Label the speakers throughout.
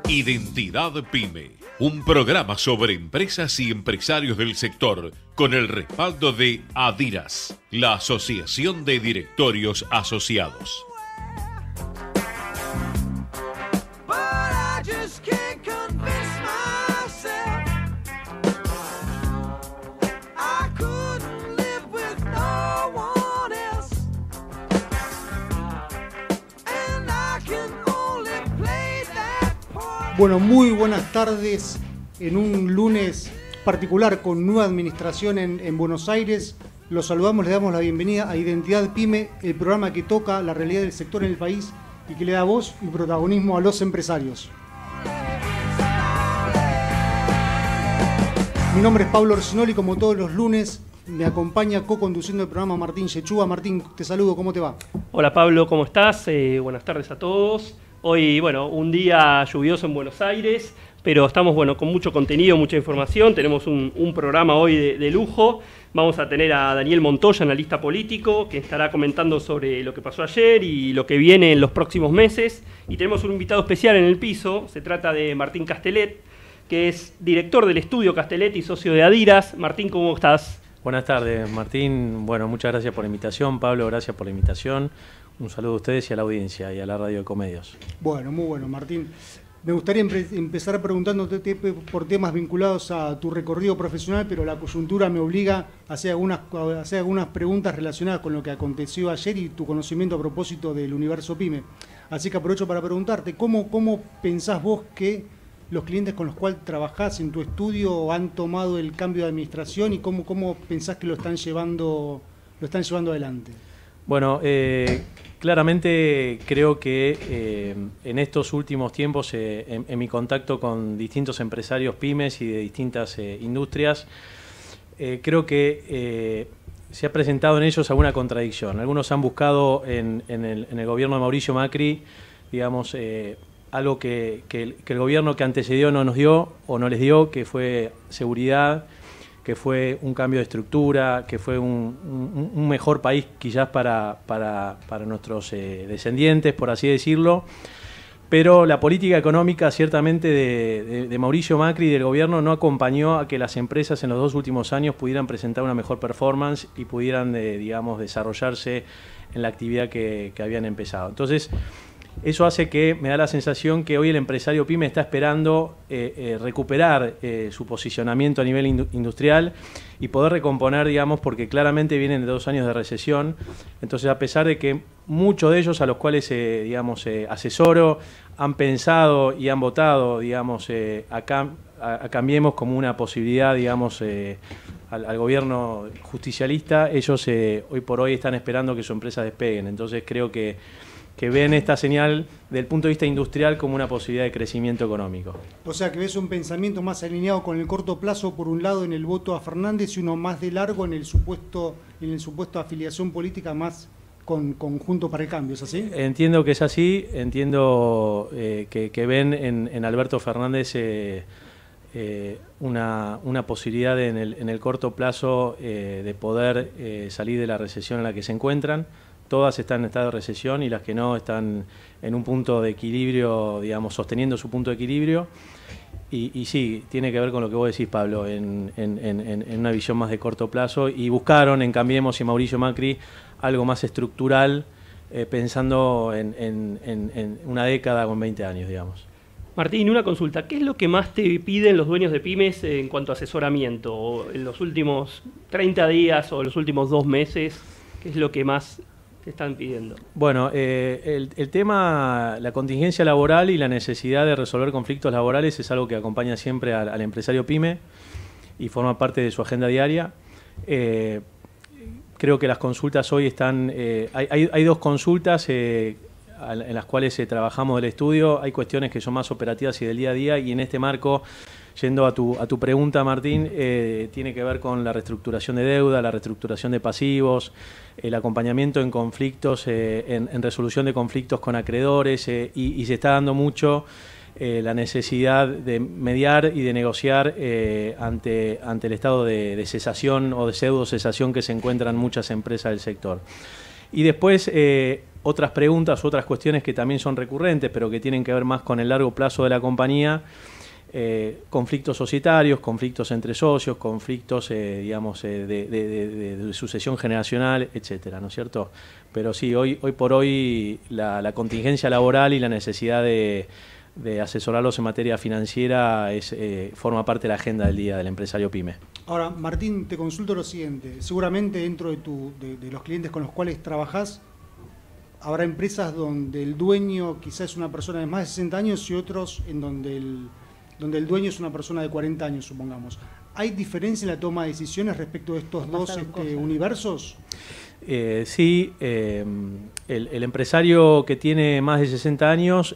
Speaker 1: Identidad Pyme, un programa sobre empresas y empresarios del sector con el respaldo de Adiras, la Asociación de Directorios Asociados.
Speaker 2: Bueno, muy buenas tardes en un lunes particular con nueva administración en Buenos Aires. Los saludamos, le damos la bienvenida a Identidad Pyme, el programa que toca la realidad del sector en el país y que le da voz y protagonismo a los empresarios. Mi nombre es Pablo Orsinoli, como todos los lunes me acompaña co-conduciendo el programa Martín Yechúa. Martín, te saludo, ¿cómo te va?
Speaker 3: Hola Pablo, ¿cómo estás? Buenas tardes a todos. Hoy, un día lluvioso en Buenos Aires, pero estamos, con mucho contenido, mucha información. Tenemos un programa hoy de lujo. Vamos a tener a Daniel Montoya, analista político, que estará comentando sobre lo que pasó ayer y lo que viene en los próximos meses. Y tenemos un invitado especial en el piso. Se trata de Martín Castellet, que es director del estudio Castellet y socio de Adiras. Martín, ¿cómo estás?
Speaker 4: Buenas tardes, Martín. Muchas gracias por la invitación. Pablo, gracias por la invitación. Un saludo a ustedes y a la audiencia y a la radio de Comedios.
Speaker 2: Bueno, muy bueno, Martín. Me gustaría empezar preguntándote por temas vinculados a tu recorrido profesional, pero la coyuntura me obliga a hacer algunas preguntas relacionadas con lo que aconteció ayer y tu conocimiento a propósito del universo PYME. Así que aprovecho para preguntarte, ¿cómo pensás vos que los clientes con los cuales trabajás en tu estudio han tomado el cambio de administración y cómo pensás que lo están llevando adelante?
Speaker 4: Bueno, claramente creo que en estos últimos tiempos, en mi contacto con distintos empresarios pymes y de distintas industrias, creo que se ha presentado en ellos alguna contradicción. Algunos han buscado en el gobierno de Mauricio Macri, digamos, algo que el gobierno que antecedió no nos dio o no les dio, que fue seguridad, que fue un cambio de estructura, que fue un mejor país quizás para nuestros descendientes, por así decirlo. Pero la política económica ciertamente de Mauricio Macri y del gobierno no acompañó a que las empresas en los 2 últimos años pudieran presentar una mejor performance y pudieran, desarrollarse en la actividad que habían empezado. Entonces, eso hace que me da la sensación que hoy el empresario PYME está esperando recuperar su posicionamiento a nivel industrial y poder recomponer, porque claramente vienen de 2 años de recesión. Entonces, a pesar de que muchos de ellos a los cuales asesoro han pensado y han votado, a Cambiemos como una posibilidad, al gobierno justicialista, ellos hoy por hoy están esperando que sus empresas despeguen. Entonces, creo que ven esta señal del punto de vista industrial como una posibilidad de crecimiento económico.
Speaker 2: O sea, que ves un pensamiento más alineado con el corto plazo, por un lado, en el voto a Fernández, y uno más de largo en el supuesto afiliación política más con Juntos para el Cambio, ¿es así?
Speaker 4: Entiendo que es así, entiendo que ven en Alberto Fernández una posibilidad en el corto plazo de poder salir de la recesión en la que se encuentran. Todas están en estado de recesión y las que no están en un punto de equilibrio, sosteniendo su punto de equilibrio. Y sí, tiene que ver con lo que vos decís, Pablo, en una visión más de corto plazo. Y buscaron en Cambiemos y Mauricio Macri algo más estructural, pensando en una década con 20 años,
Speaker 3: Martín, una consulta. ¿Qué es lo que más te piden los dueños de pymes en cuanto a asesoramiento? ¿O en los últimos 30 días o los últimos 2 meses? ¿Qué es lo que más están pidiendo?
Speaker 4: Bueno, el tema, la contingencia laboral y la necesidad de resolver conflictos laborales es algo que acompaña siempre al empresario PYME y forma parte de su agenda diaria. Creo que las consultas hoy están... hay 2 consultas en las cuales trabajamos del estudio. Hay cuestiones que son más operativas y del día a día, y en este marco, yendo a tu pregunta, Martín, tiene que ver con la reestructuración de deuda, la reestructuración de pasivos, el acompañamiento en conflictos, en resolución de conflictos con acreedores, y se está dando mucho la necesidad de mediar y de negociar ante el estado de cesación o de pseudo cesación que se encuentran muchas empresas del sector. Y después otras preguntas, otras cuestiones que también son recurrentes, pero que tienen que ver más con el largo plazo de la compañía, conflictos societarios, conflictos entre socios, conflictos, digamos, de sucesión generacional, etcétera, ¿no es cierto? Pero sí, hoy por hoy la contingencia laboral y la necesidad de asesorarlos en materia financiera forma parte de la agenda del día del empresario PYME.
Speaker 2: Ahora, Martín, te consulto lo siguiente. Seguramente dentro de los clientes con los cuales trabajás, habrá empresas donde el dueño quizás es una persona de más de 60 años y otros en donde el dueño es una persona de 40 años, supongamos. ¿Hay diferencia en la toma de decisiones respecto de estos dos universos?
Speaker 4: Sí, el empresario que tiene más de 60 años,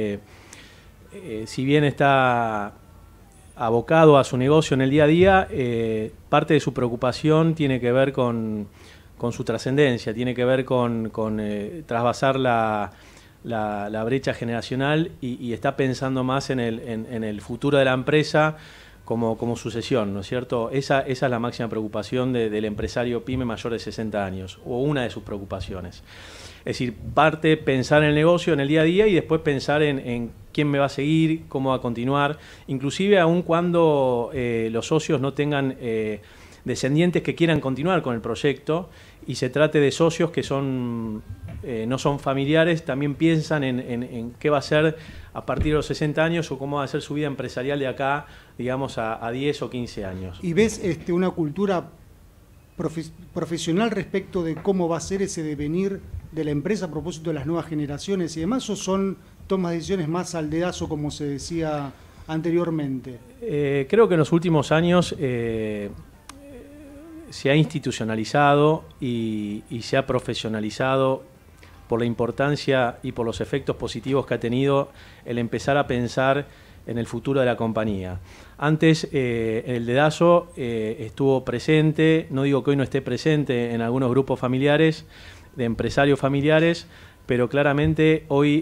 Speaker 4: si bien está abocado a su negocio en el día a día, parte de su preocupación tiene que ver con su trascendencia, tiene que ver con trasvasar la brecha generacional y está pensando más en el futuro de la empresa como sucesión, ¿no es cierto? Esa es la máxima preocupación del empresario PYME mayor de 60 años, o una de sus preocupaciones. Es decir, parte pensar en el negocio en el día a día y después pensar en quién me va a seguir, cómo va a continuar, inclusive aun cuando los socios no tengan descendientes que quieran continuar con el proyecto y se trate de socios que no son familiares, también piensan en qué va a ser a partir de los 60 años o cómo va a ser su vida empresarial de acá, digamos, a 10 o 15 años.
Speaker 2: ¿Y ves una cultura profesional respecto de cómo va a ser ese devenir de la empresa a propósito de las nuevas generaciones y demás, o son tomas de decisiones más al dedazo, como se decía anteriormente?
Speaker 4: Creo que en los últimos años se ha institucionalizado y se ha profesionalizado por la importancia y por los efectos positivos que ha tenido el empezar a pensar en el futuro de la compañía. Antes el dedazo estuvo presente, no digo que hoy no esté presente en algunos grupos familiares, de empresarios familiares, pero claramente hoy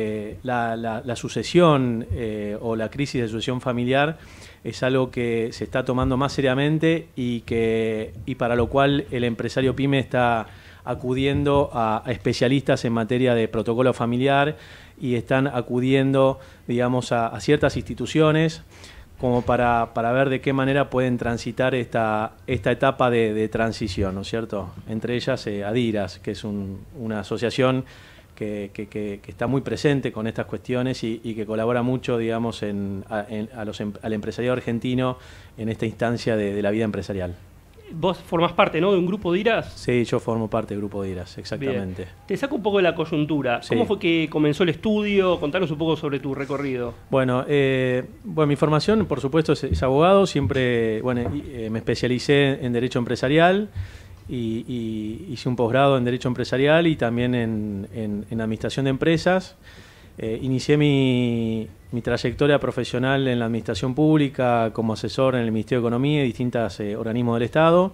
Speaker 4: la sucesión o la crisis de sucesión familiar es algo que se está tomando más seriamente y para lo cual el empresario PYME está acudiendo a especialistas en materia de protocolo familiar y están acudiendo, digamos, a ciertas instituciones como para ver de qué manera pueden transitar esta etapa de transición, ¿no es cierto? Entre ellas Adiras, que es una asociación que está muy presente con estas cuestiones y que colabora mucho, digamos, al empresariado argentino en esta instancia de la vida empresarial.
Speaker 3: Vos formás parte, ¿no?, de un grupo de IRAS.
Speaker 4: Sí, yo formo parte del grupo de IRAS, exactamente.
Speaker 3: Bien. Te saco un poco de la coyuntura.
Speaker 4: Sí.
Speaker 3: ¿Cómo fue que comenzó el estudio? Contanos un poco sobre tu recorrido.
Speaker 4: Bueno, mi formación, por supuesto, es abogado. Siempre, me especialicé en Derecho Empresarial y hice un posgrado en Derecho Empresarial y también en Administración de Empresas. Inicié mi trayectoria profesional en la administración pública como asesor en el Ministerio de Economía y distintos organismos del Estado,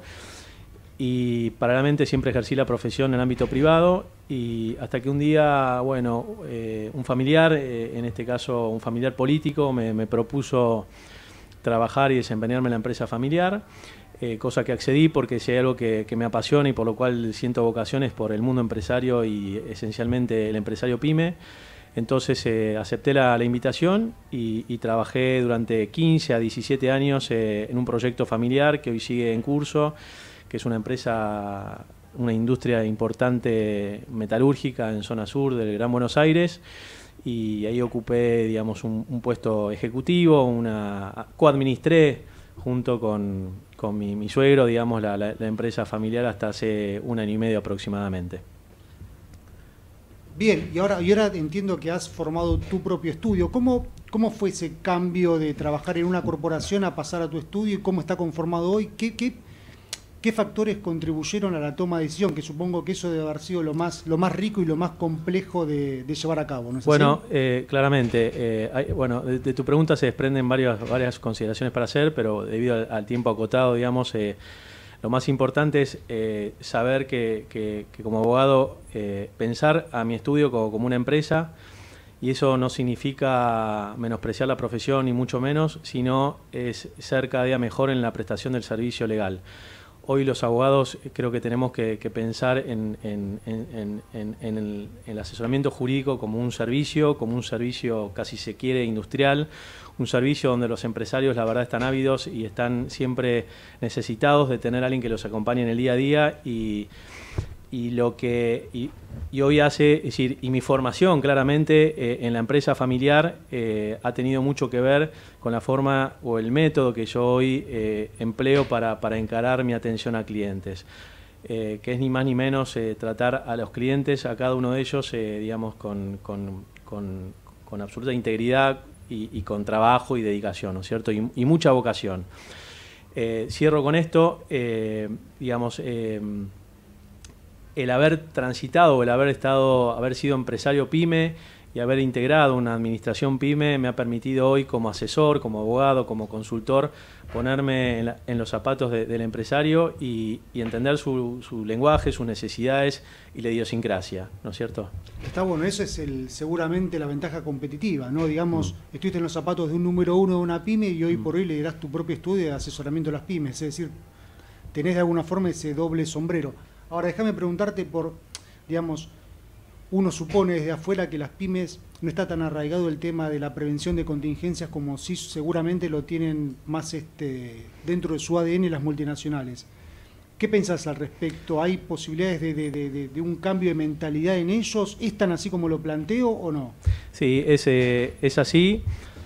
Speaker 4: y paralelamente siempre ejercí la profesión en el ámbito privado, y hasta que un día, un familiar, en este caso un familiar político, me propuso trabajar y desempeñarme en la empresa familiar, cosa que accedí porque si hay algo que me apasiona y por lo cual siento vocaciones por el mundo empresario y esencialmente el empresario PYME. Entonces acepté la invitación y trabajé durante 15 a 17 años en un proyecto familiar que hoy sigue en curso, que es una empresa, una industria importante metalúrgica en zona sur del Gran Buenos Aires, y ahí ocupé, digamos, un puesto ejecutivo, coadministré junto con mi suegro, digamos, la empresa familiar hasta hace 1 año y medio aproximadamente.
Speaker 2: Bien, y ahora entiendo que has formado tu propio estudio. ¿Cómo fue ese cambio de trabajar en una corporación a pasar a tu estudio y cómo está conformado hoy? ¿Qué factores contribuyeron a la toma de decisión? Que supongo que eso debe haber sido lo más rico y lo más complejo de llevar a cabo, ¿no es así?
Speaker 4: Claramente. De tu pregunta se desprenden varias consideraciones para hacer, pero debido al tiempo acotado, digamos, lo más importante es saber que como abogado pensar a mi estudio como una empresa, y eso no significa menospreciar la profesión ni mucho menos, sino es ser cada día mejor en la prestación del servicio legal. hoy los abogados creo que tenemos que pensar en el asesoramiento jurídico como un servicio casi se quiere industrial, un servicio donde los empresarios la verdad están ávidos y están siempre necesitados de tener a alguien que los acompañe en el día a día y hoy hace, es decir, y mi formación claramente en la empresa familiar ha tenido mucho que ver con la forma o el método que yo hoy empleo para encarar mi atención a clientes, que es ni más ni menos tratar a los clientes, a cada uno de ellos, digamos, con absoluta integridad y con trabajo y dedicación, ¿no es cierto? Y mucha vocación. Cierro con esto, digamos, el haber transitado, haber sido empresario PYME y haber integrado una administración PYME me ha permitido hoy como asesor, como abogado, como consultor, ponerme en los zapatos del empresario y entender su lenguaje, sus necesidades y la idiosincrasia, ¿no es cierto?
Speaker 2: Está bueno, eso es seguramente la ventaja competitiva, ¿no? Digamos, estuviste en los zapatos de un número uno de una PYME y hoy por hoy liderás tu propio estudio de asesoramiento de las pymes, es decir, tenés de alguna forma ese doble sombrero. Ahora, déjame preguntarte digamos, uno supone desde afuera que las pymes no está tan arraigado el tema de la prevención de contingencias como sí seguramente lo tienen más dentro de su ADN las multinacionales. ¿Qué pensás al respecto? ¿Hay posibilidades de un cambio de mentalidad en ellos? ¿Es tan así como lo planteo o no?
Speaker 4: Sí, es así.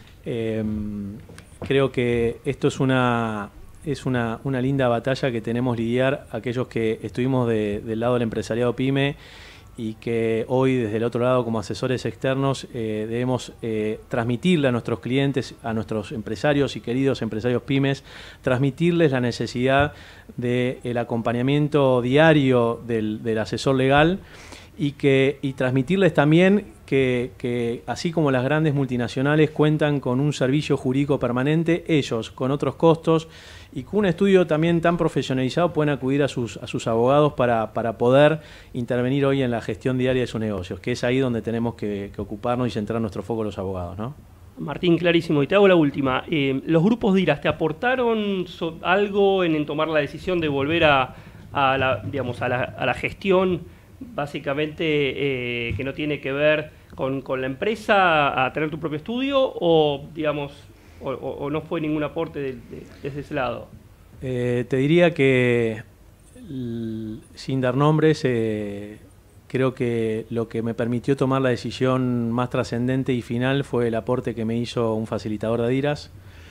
Speaker 4: Creo que esto es una linda batalla que tenemos lidiar aquellos que estuvimos del lado del empresariado PYME y que hoy desde el otro lado como asesores externos debemos transmitirle a nuestros clientes, a nuestros empresarios y queridos empresarios pymes, transmitirles la necesidad del acompañamiento diario del asesor legal y transmitirles también que así como las grandes multinacionales cuentan con un servicio jurídico permanente, ellos con otros costos y con un estudio también tan profesionalizado pueden acudir a sus abogados para poder intervenir hoy en la gestión diaria de sus negocios, que es ahí donde tenemos que ocuparnos y centrar nuestro foco los abogados, ¿no?
Speaker 3: Martín, clarísimo. Y te hago la última. ¿Los grupos DIRAS te aportaron algo en tomar la decisión de volver a la gestión, básicamente, que no tiene que ver con la empresa, a tener tu propio estudio, o no fue ningún aporte desde ese lado?
Speaker 4: Te diría que, sin dar nombres, creo que lo que me permitió tomar la decisión más trascendente y final fue el aporte que me hizo un facilitador de Adiras.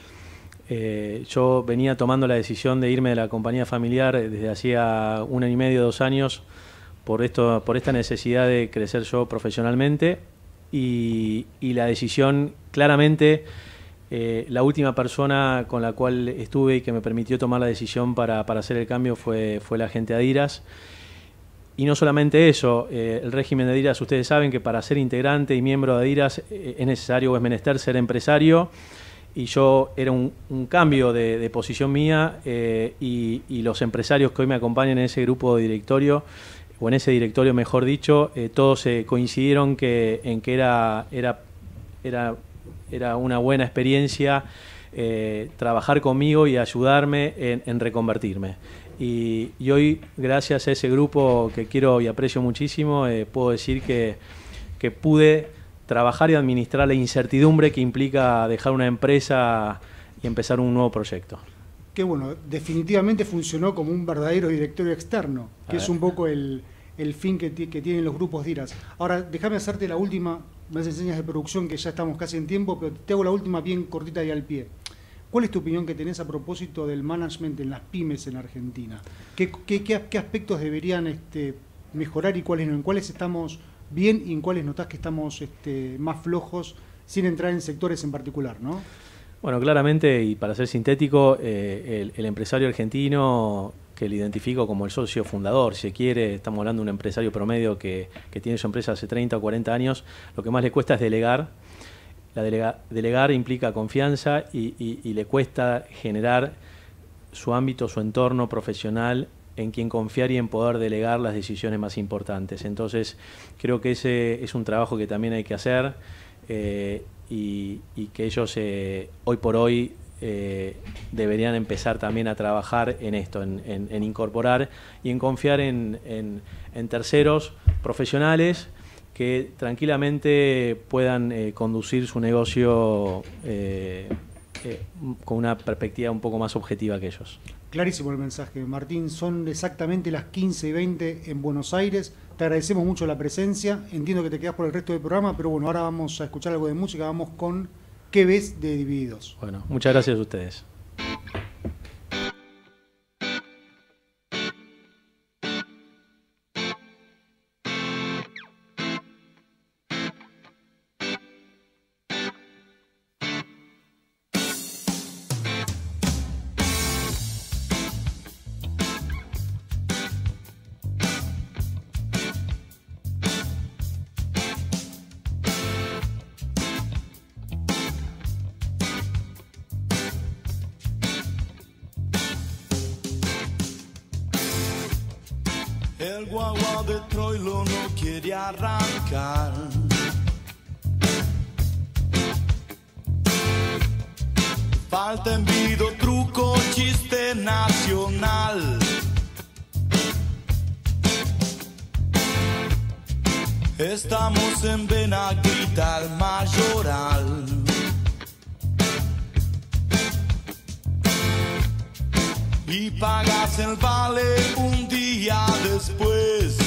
Speaker 4: Yo venía tomando la decisión de irme de la compañía familiar desde hacía 1 año y medio, 2 años, por esta necesidad de crecer yo profesionalmente y la decisión claramente, la última persona con la cual estuve y que me permitió tomar la decisión para hacer el cambio fue la gente de Adiras. Y no solamente eso, el régimen de Adiras, ustedes saben que para ser integrante y miembro de Adiras es necesario o es menester ser empresario, y yo era un cambio de posición mía, y los empresarios que hoy me acompañan en ese grupo de directorio, o en ese directorio mejor dicho, todos coincidieron en que era una buena experiencia trabajar conmigo y ayudarme en reconvertirme. Y hoy, gracias a ese grupo que quiero y aprecio muchísimo, puedo decir que pude trabajar y administrar la incertidumbre que implica dejar una empresa y empezar un nuevo proyecto.
Speaker 2: Que bueno, definitivamente funcionó como un verdadero directorio externo, que es un poco el fin que tienen los grupos DIRAS. Ahora, déjame hacerte la última, me haces señas de producción que ya estamos casi en tiempo, pero te hago la última bien cortita y al pie. ¿Cuál es tu opinión que tenés a propósito del management en las pymes en Argentina? ¿Qué aspectos deberían mejorar y cuáles no? ¿En cuáles estamos bien y en cuáles notás que estamos más flojos, sin entrar en sectores en particular, ¿no?
Speaker 4: Bueno, claramente, y para ser sintético, el empresario argentino, que lo identifico como el socio fundador, si quiere, estamos hablando de un empresario promedio que tiene su empresa hace 30 o 40 años, lo que más le cuesta es delegar. Delegar implica confianza y le cuesta generar su ámbito, su entorno profesional en quien confiar y en poder delegar las decisiones más importantes. Entonces, creo que ese es un trabajo que también hay que hacer, y que ellos hoy por hoy deberían empezar también a trabajar en esto, en incorporar y en confiar en terceros profesionales que tranquilamente puedan conducir su negocio con una perspectiva un poco más objetiva que ellos.
Speaker 2: Clarísimo el mensaje, Martín. Son exactamente las 15:20 en Buenos Aires. Te agradecemos mucho la presencia. Entiendo que te quedas por el resto del programa, pero bueno, ahora vamos a escuchar algo de música. Vamos con ¿Qué ves de Divididos?
Speaker 4: Bueno, muchas gracias a ustedes.
Speaker 5: El guagua de Troilo no quiere arrancar. Falta envido, truco, chiste nacional. Estamos en Benaguita, el Mayoral. Y pagas el vale un día después.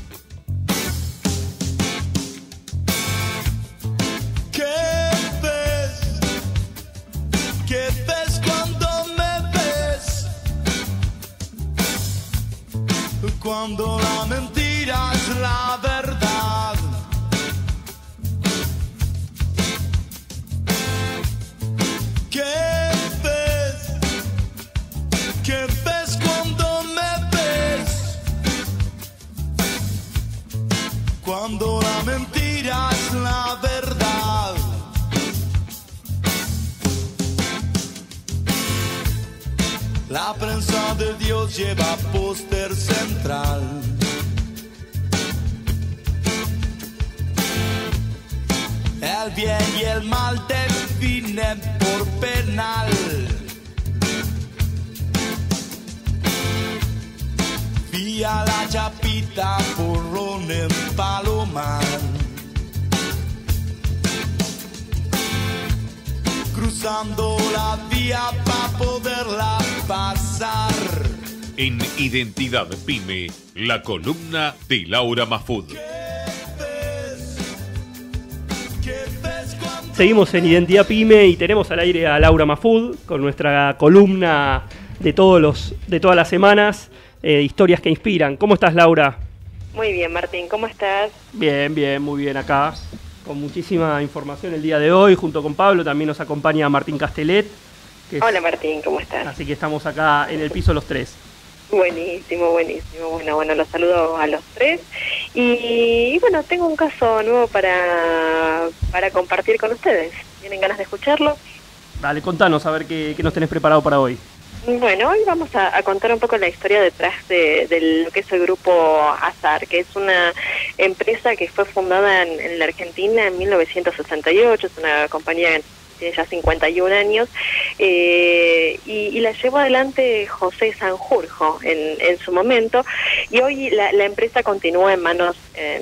Speaker 5: ¿Qué ves? ¿Qué ves cuando me ves? Cuando la mentira es la verdad. ¿Qué ¿qué ves cuando me ves? Cuando la mentira es la verdad. La prensa de Dios lleva póster central. El bien y el mal definen por penal. Vía la Chapita, porrón en Palomar. Cruzando la vía para poderla pasar.
Speaker 1: En Identidad Pyme, la columna de Laura Mahfoud.
Speaker 3: Seguimos en Identidad Pyme y tenemos al aire a Laura Mahfoud con nuestra columna de todas las semanas. Historias que inspiran. ¿Cómo estás, Laura?
Speaker 6: Muy bien, Martín. ¿Cómo estás?
Speaker 3: Bien, muy bien acá. Con muchísima información el día de hoy. Junto con Pablo también nos acompaña Martín Castellet.
Speaker 6: Hola, Martín. ¿Cómo estás?
Speaker 3: Así que estamos acá en el piso los tres.
Speaker 6: Buenísimo. Bueno, los saludo a los tres. Y bueno, tengo un caso nuevo para compartir con ustedes. ¿Tienen ganas de escucharlo?
Speaker 3: Dale, contanos a ver qué nos tenés preparado para hoy.
Speaker 6: Bueno, hoy vamos a contar un poco la historia detrás de lo que es el grupo Azar, que es una empresa que fue fundada en la Argentina en 1968, es una compañía que tiene ya 51 años, y la llevó adelante José Sanjurjo en su momento, y hoy la empresa continúa en manos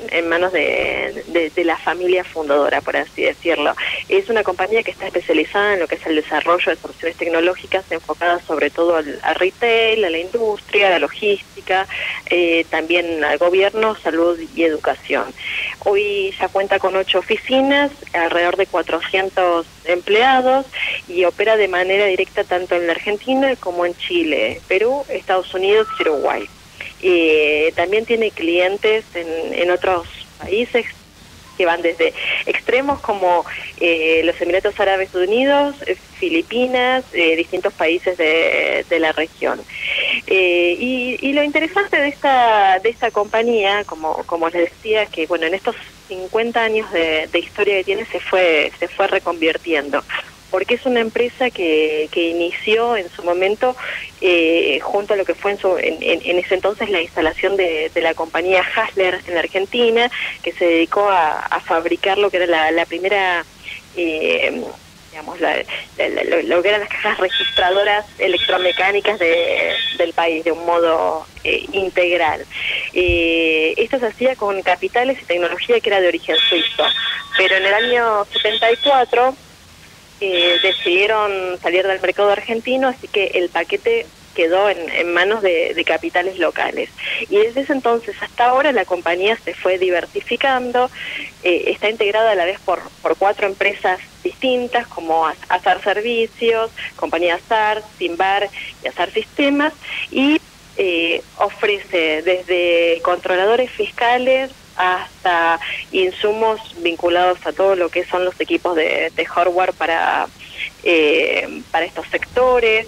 Speaker 6: de la familia fundadora, por así decirlo. Es una compañía que está especializada en lo que es el desarrollo de soluciones tecnológicas enfocadas sobre todo al retail, a la industria, a la logística, también al gobierno, salud y educación. Hoy ya cuenta con 8 oficinas, alrededor de 400 empleados, y opera de manera directa tanto en la Argentina como en Chile, Perú, Estados Unidos y Uruguay. También tiene clientes en otros países que van desde extremos como los Emiratos Árabes Unidos, Filipinas, distintos países de la región. Y lo interesante de esta compañía, como les decía, que bueno, en estos 50 años de historia que tiene se fue reconvirtiendo, porque es una empresa que inició en su momento junto a lo que fue en ese entonces la instalación de la compañía Hasler en la Argentina, que se dedicó a fabricar lo que era la primera digamos, lo que eran las cajas registradoras electromecánicas del país de un modo integral. Esto se hacía con capitales y tecnología que era de origen suizo, pero en el año 74 decidieron salir del mercado argentino, así que el paquete quedó en manos de capitales locales. Y desde ese entonces hasta ahora la compañía se fue diversificando, está integrada a la vez por 4 empresas distintas como Azar Servicios, Compañía Azar, Simbar y Azar Sistemas, y ofrece desde controladores fiscales hasta insumos vinculados a todo lo que son los equipos de hardware para estos sectores,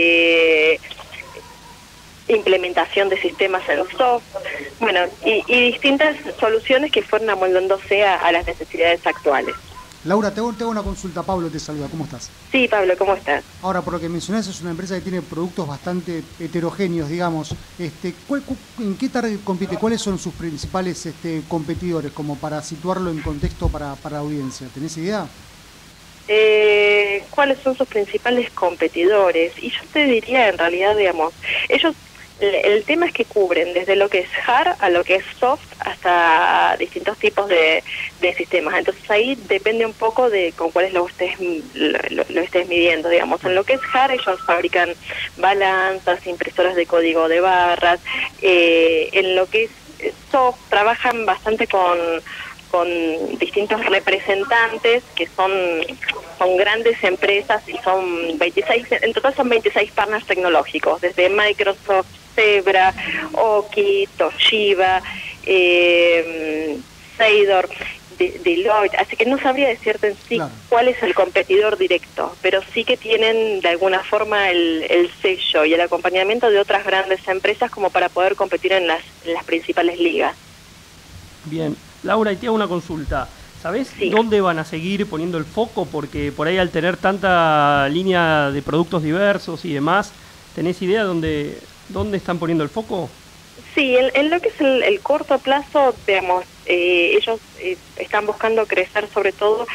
Speaker 6: implementación de sistemas en soft, bueno, y distintas soluciones que fueron amoldándose a las necesidades actuales.
Speaker 2: Laura, te hago una consulta. Pablo te saluda, ¿cómo estás?
Speaker 6: Sí, Pablo, ¿cómo estás?
Speaker 2: Ahora, por lo que mencionás, es una empresa que tiene productos bastante heterogéneos, digamos. ¿En qué target compite? ¿Cuáles son sus principales competidores? Como para situarlo en contexto para la audiencia. ¿Tenés idea?
Speaker 6: ¿Cuáles son sus principales competidores? Y yo te diría, en realidad, digamos, ellos... El tema es que cubren desde lo que es hard a lo que es soft hasta distintos tipos de sistemas. Entonces ahí depende un poco de con cuáles lo estés midiendo, digamos. En lo que es hard ellos fabrican balanzas, impresoras de código de barras. En lo que es soft trabajan bastante con distintos representantes que son grandes empresas y son 26, en total son 26 partners tecnológicos, desde Microsoft, Zebra, Oki, Toshiba, Seidor, Deloitte, así que no sabría decirte en sí cuál es el competidor directo, pero sí que tienen de alguna forma el sello y el acompañamiento de otras grandes empresas como para poder competir en las principales ligas.
Speaker 3: Bien, Laura, y te hago una consulta. ¿Sabés dónde van a seguir poniendo el foco? Porque por ahí al tener tanta línea de productos diversos y demás, ¿tenés idea dónde están poniendo el foco?
Speaker 6: Sí, en lo que es el corto plazo, digamos, ellos están buscando crecer sobre todo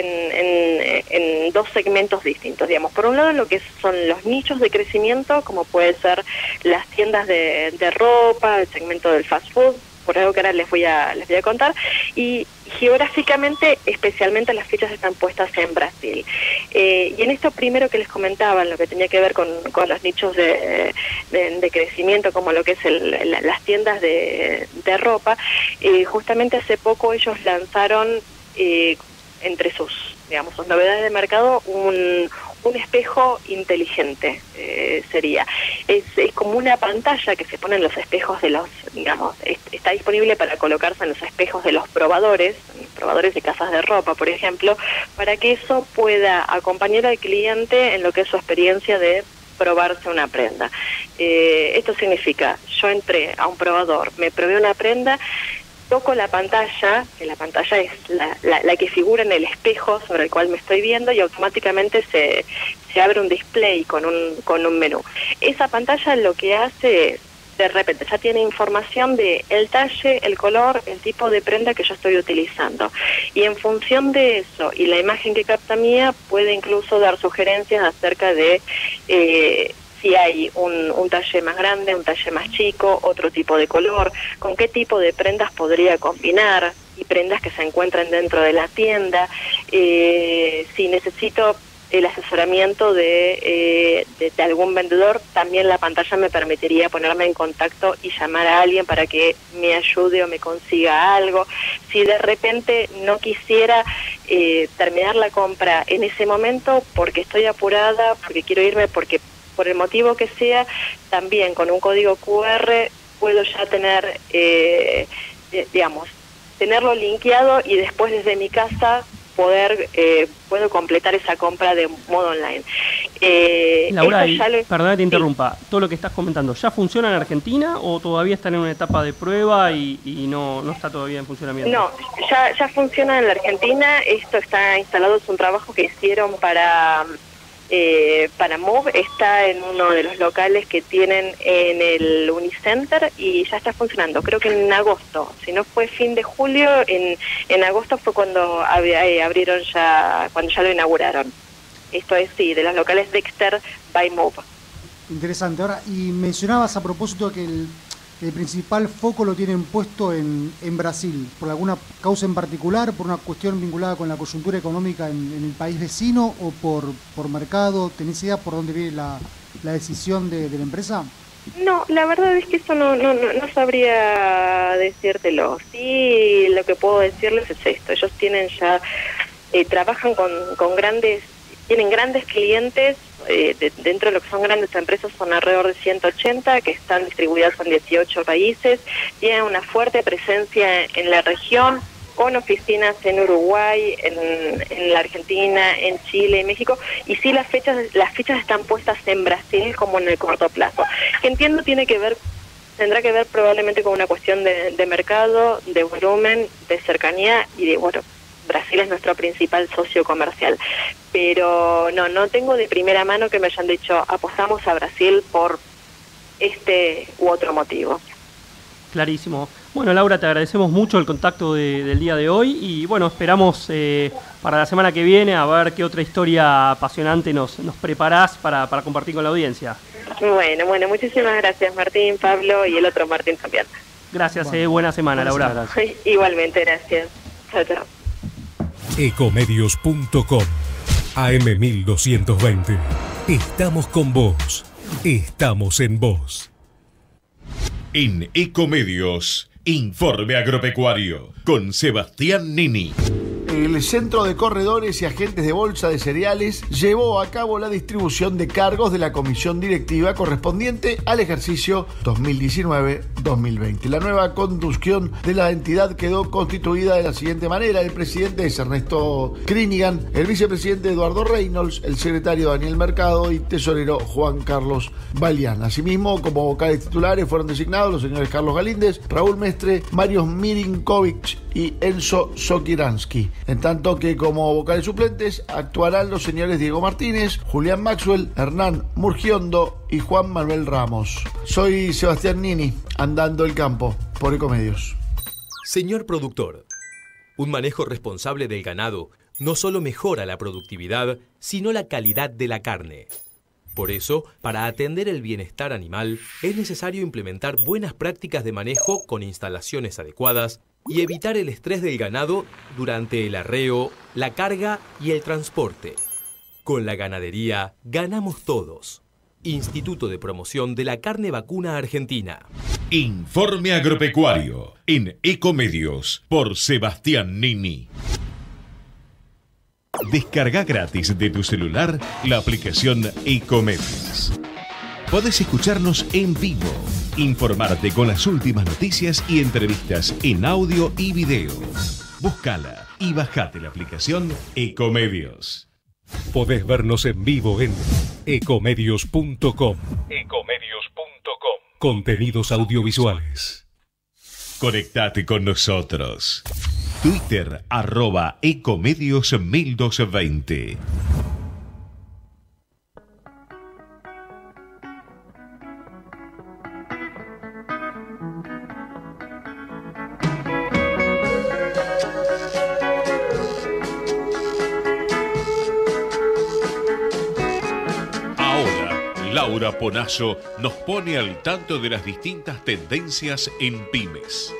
Speaker 6: en 2 segmentos distintos, digamos. Por un lado, lo que son los nichos de crecimiento, como puede ser las tiendas de ropa, el segmento del fast food, por algo que ahora les voy a contar, y geográficamente, especialmente las fichas están puestas en Brasil. Y en esto primero que les comentaba, en lo que tenía que ver con los nichos de crecimiento, como lo que es las tiendas de ropa, justamente hace poco ellos lanzaron, entre sus novedades de mercado, un espejo inteligente, sería. Es como una pantalla que se pone en los espejos de los, digamos, está disponible para colocarse en los espejos de los probadores de casas de ropa, por ejemplo, para que eso pueda acompañar al cliente en lo que es su experiencia de probarse una prenda. Esto significa, yo entré a un probador, me probé una prenda, toco la pantalla, que la pantalla es la que figura en el espejo sobre el cual me estoy viendo, y automáticamente se abre un display con un menú. Esa pantalla lo que hace es, de repente ya tiene información de el talle, el color, el tipo de prenda que yo estoy utilizando. Y en función de eso y la imagen que capta mía, puede incluso dar sugerencias acerca de si hay un talle más grande, un talle más chico, otro tipo de color, con qué tipo de prendas podría combinar, y prendas que se encuentran dentro de la tienda, si necesito el asesoramiento de algún vendedor, también la pantalla me permitiría ponerme en contacto y llamar a alguien para que me ayude o me consiga algo. Si de repente no quisiera terminar la compra en ese momento porque estoy apurada, porque quiero irme, porque por el motivo que sea, también con un código QR puedo ya tener, tenerlo linkeado y después desde mi casa puedo completar esa compra de modo online.
Speaker 3: Laura, perdón que te interrumpa, todo lo que estás comentando, ¿ya funciona en Argentina o todavía están en una etapa de prueba y no está todavía en funcionamiento?
Speaker 6: No, ya funciona en la Argentina. Esto está instalado, es un trabajo que hicieron para Move, está en uno de los locales que tienen en el Unicenter y ya está funcionando, creo que en agosto, si no fue fin de julio, en agosto fue cuando abrieron cuando ya lo inauguraron. esto es, sí, de los locales Dexter by Move.
Speaker 2: Interesante. Ahora, y mencionabas a propósito que el principal foco lo tienen puesto en Brasil, ¿por alguna causa en particular, por una cuestión vinculada con la coyuntura económica en el país vecino o por mercado? ¿Tenés idea por dónde viene la decisión de la empresa?
Speaker 6: No, la verdad es que eso no sabría decírtelo. Sí, lo que puedo decirles es esto. Ellos tienen ya, trabajan con grandes, tienen grandes clientes, dentro de lo que son grandes empresas son alrededor de 180 que están distribuidas en 18 países, tienen una fuerte presencia en la región, con oficinas en Uruguay, en la Argentina, en Chile, en México, y sí las fichas están puestas en Brasil como en el corto plazo, que entiendo tendrá que ver probablemente con una cuestión de mercado, de volumen, de cercanía y de, bueno, Brasil es nuestro principal socio comercial, pero no tengo de primera mano que me hayan dicho apostamos a Brasil por este u otro motivo.
Speaker 3: Clarísimo. Bueno, Laura, te agradecemos mucho el contacto del día de hoy y bueno, esperamos para la semana que viene a ver qué otra historia apasionante nos preparás para compartir con la audiencia.
Speaker 6: Bueno, muchísimas gracias Martín, Pablo y el otro Martín también.
Speaker 3: Gracias, buena semana, Laura.
Speaker 6: Gracias. Igualmente, gracias. Chao.
Speaker 7: Ecomedios.com AM1220. Estamos con vos. Estamos en vos.
Speaker 1: En Ecomedios, Informe Agropecuario, con Sebastián Nini.
Speaker 8: El Centro de Corredores y Agentes de Bolsa de Cereales llevó a cabo la distribución de cargos de la comisión directiva correspondiente al ejercicio 2019-2020. La nueva conducción de la entidad quedó constituida de la siguiente manera: el presidente es Ernesto Krinigan, el vicepresidente Eduardo Reynolds, el secretario Daniel Mercado y tesorero Juan Carlos Balián. Asimismo, como vocales titulares fueron designados los señores Carlos Galíndez, Raúl Mestre, Mario Mirinkovic y Enzo Sokiransky. En tanto que como vocales suplentes actuarán los señores Diego Martínez, Julián Maxwell, Hernán Murgiondo y Juan Manuel Ramos. Soy Sebastián Nini, andando el campo por Ecomedios.
Speaker 9: Señor productor, un manejo responsable del ganado no solo mejora la productividad, sino la calidad de la carne. Por eso, para atender el bienestar animal, es necesario implementar buenas prácticas de manejo con instalaciones adecuadas y evitar el estrés del ganado durante el arreo, la carga y el transporte. Con la ganadería ganamos todos. Instituto de Promoción de la Carne Vacuna Argentina.
Speaker 1: Informe Agropecuario en Ecomedios por Sebastián Nini. Descarga gratis de tu celular la aplicación Ecomedios. Podés escucharnos en vivo, informarte con las últimas noticias y entrevistas en audio y video. Búscala y bajate la aplicación Ecomedios.
Speaker 7: Podés vernos en vivo en ecomedios.com. Contenidos audiovisuales.
Speaker 1: Conectate con nosotros. Twitter @Ecomedios1220. Laura Ponazo nos pone al tanto de las distintas tendencias en pymes.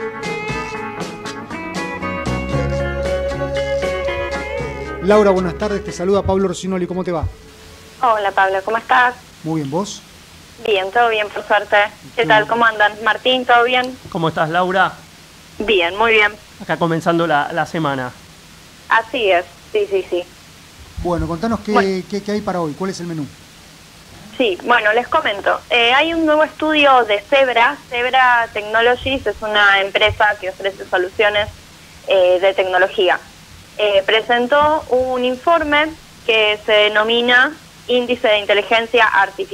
Speaker 2: Laura, buenas tardes, te saluda Pablo Orsinoli, ¿cómo te va?
Speaker 6: Hola Pablo, ¿cómo estás?
Speaker 2: Muy bien, ¿vos?
Speaker 6: Bien, todo bien, por suerte. ¿Qué tal? ¿Cómo andan? Martín, ¿todo bien?
Speaker 3: ¿Cómo estás, Laura?
Speaker 6: Bien, muy bien.
Speaker 3: Acá comenzando la semana.
Speaker 6: Así es, sí.
Speaker 2: Bueno, contanos qué hay para hoy, ¿cuál es el menú?
Speaker 6: Sí, bueno, les comento. Hay un nuevo estudio de Zebra Technologies, es una empresa que ofrece soluciones de tecnología. Presentó un informe que se denomina Índice de Inteligencia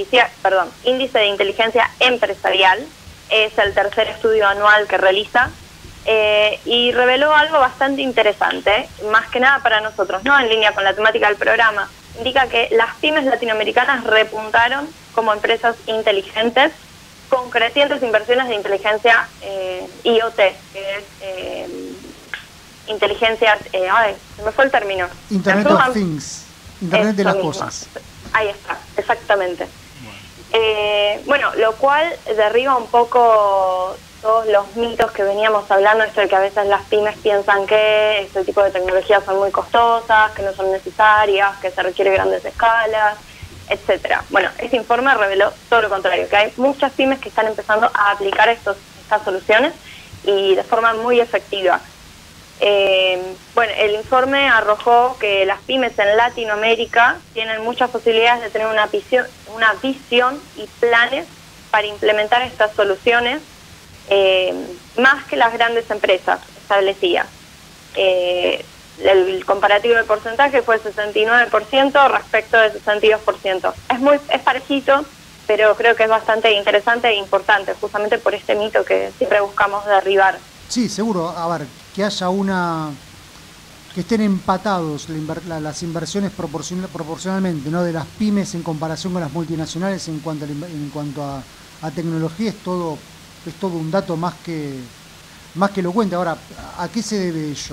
Speaker 6: Empresarial. Es el tercer estudio anual que realiza y reveló algo bastante interesante, más que nada para nosotros, ¿no? En línea con la temática del programa. Indica que las pymes latinoamericanas repuntaron como empresas inteligentes con crecientes inversiones de inteligencia IoT, que es inteligencia... se me fue el término.
Speaker 2: Internet of Things. Internet de las
Speaker 6: mismo.
Speaker 2: cosas.
Speaker 6: Ahí está, exactamente. Bueno, lo cual derriba un poco todos los mitos que veníamos hablando, esto de que a veces las pymes piensan que este tipo de tecnologías son muy costosas, que no son necesarias, que se requiere grandes escalas, etcétera. Bueno, este informe reveló todo lo contrario, que hay muchas pymes que están empezando a aplicar estas soluciones y de forma muy efectiva. Bueno, el informe arrojó que las pymes en Latinoamérica tienen muchas posibilidades de tener una visión y planes para implementar estas soluciones, más que las grandes empresas establecidas. El comparativo de porcentaje fue 69% respecto de 62%. Es parejito, pero creo que es bastante interesante e importante, justamente por este mito que siempre buscamos derribar.
Speaker 2: Sí, seguro. A ver, que haya que estén empatados las inversiones proporcionalmente, ¿no? De las pymes en comparación con las multinacionales en cuanto a tecnología es todo un dato más que elocuente. Ahora, ¿a qué se debe ello?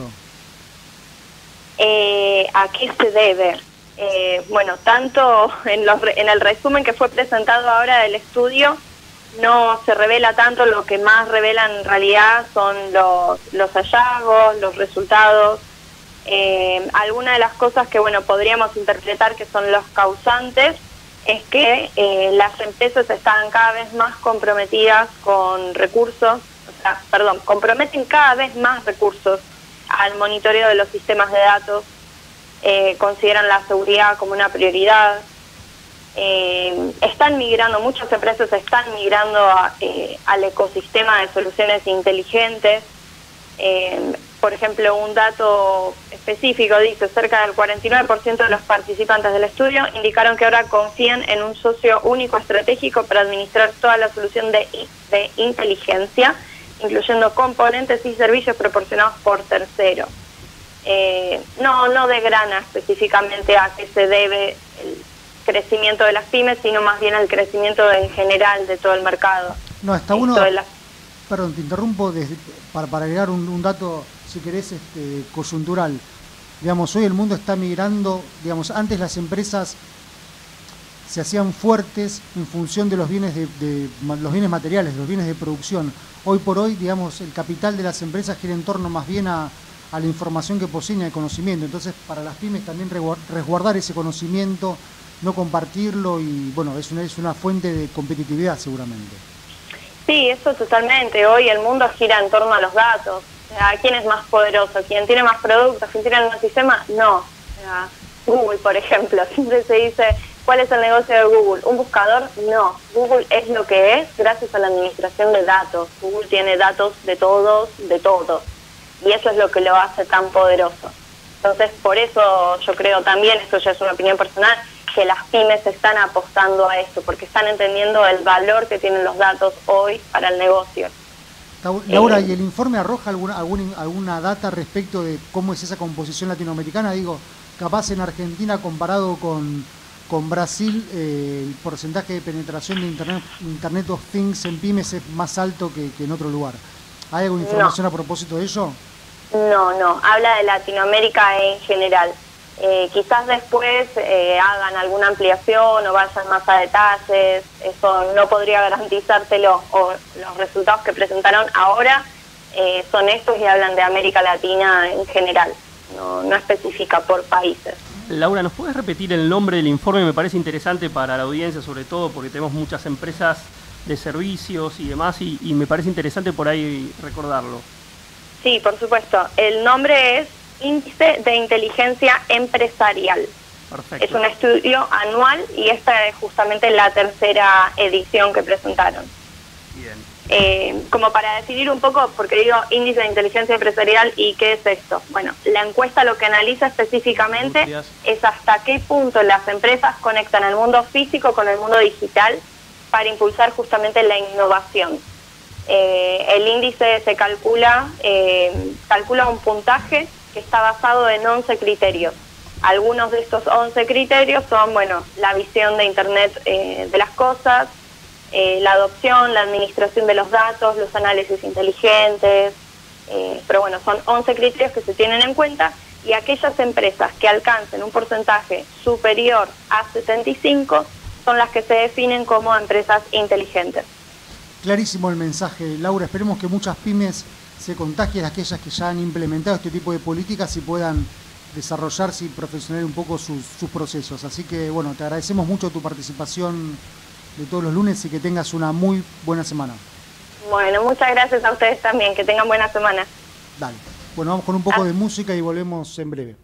Speaker 6: ¿A qué se debe? Bueno, tanto en el resumen que fue presentado ahora del estudio, no se revela tanto. Lo que más revelan en realidad son los hallazgos, los resultados, algunas de las cosas que podríamos interpretar que son los causantes es que las empresas están cada vez más comprometidas con recursos, comprometen cada vez más recursos al monitoreo de los sistemas de datos, consideran la seguridad como una prioridad. Muchas empresas están migrando al ecosistema de soluciones inteligentes. Por ejemplo, un dato específico dice, cerca del 49% de los participantes del estudio indicaron que ahora confían en un socio único estratégico para administrar toda la solución de inteligencia, incluyendo componentes y servicios proporcionados por terceros. No desgrana específicamente a qué se debe el crecimiento de las pymes, sino más bien al crecimiento en general de todo el mercado.
Speaker 2: No, está uno... Perdón, te interrumpo para agregar un dato, si querés, coyuntural. Digamos, hoy el mundo está migrando, antes las empresas se hacían fuertes en función de los bienes los bienes materiales, los bienes de producción. Hoy por hoy, el capital de las empresas gira en torno más bien a la información que poseen y al conocimiento. Entonces, para las pymes también resguardar ese conocimiento, no compartirlo y, es una fuente de competitividad seguramente.
Speaker 6: Sí, eso totalmente. Hoy el mundo gira en torno a los datos. ¿Quién es más poderoso? ¿Quién tiene más productos? ¿Quién tiene más sistemas? No. Google, por ejemplo, siempre se dice, ¿cuál es el negocio de Google? ¿Un buscador? No. Google es lo que es gracias a la administración de datos. Google tiene datos de todos, de todo. Y eso es lo que lo hace tan poderoso. Entonces, por eso yo creo también, esto ya es una opinión personal, que las pymes están apostando a esto, porque están entendiendo el valor que tienen los datos hoy para el negocio.
Speaker 2: Laura, ¿y el informe arroja alguna data respecto de cómo es esa composición latinoamericana? Digo, capaz en Argentina comparado con Brasil, el porcentaje de penetración de Internet of Things en pymes es más alto que en otro lugar. ¿Hay alguna información a propósito de ello?
Speaker 6: No, habla de Latinoamérica en general. Quizás después hagan alguna ampliación o vayan más a detalles, eso no podría garantizártelo, o los resultados que presentaron ahora son estos y hablan de América Latina en general, no especifica por países.
Speaker 3: Laura, ¿nos puedes repetir el nombre del informe? Me parece interesante para la audiencia, sobre todo porque tenemos muchas empresas de servicios y demás, y me parece interesante por ahí recordarlo.
Speaker 6: Sí, por supuesto. El nombre es Índice de Inteligencia Empresarial.
Speaker 3: Perfecto.
Speaker 6: Es un estudio anual y esta es justamente la tercera edición que presentaron.
Speaker 3: Bien.
Speaker 6: Como para definir un poco, porque digo Índice de Inteligencia Empresarial, ¿y qué es esto? Bueno, la encuesta lo que analiza específicamente es hasta qué punto las empresas conectan el mundo físico con el mundo digital para impulsar justamente la innovación. El índice se calcula un puntaje que está basado en 11 criterios. Algunos de estos 11 criterios son, la visión de Internet de las cosas, la adopción, la administración de los datos, los análisis inteligentes, pero son 11 criterios que se tienen en cuenta
Speaker 10: y aquellas empresas que alcancen un porcentaje superior a 75 son las que se definen como empresas inteligentes.
Speaker 2: Clarísimo el mensaje, Laura. Esperemos que muchas pymes se contagien, aquellas que ya han implementado este tipo de políticas y puedan desarrollarse y profesionalizar un poco sus procesos. Así que, bueno, te agradecemos mucho tu participación de todos los lunes y que tengas una muy buena semana.
Speaker 10: Bueno, muchas gracias a ustedes también. Que tengan buena semana.
Speaker 2: Dale. Bueno, vamos con un poco de música y volvemos en breve.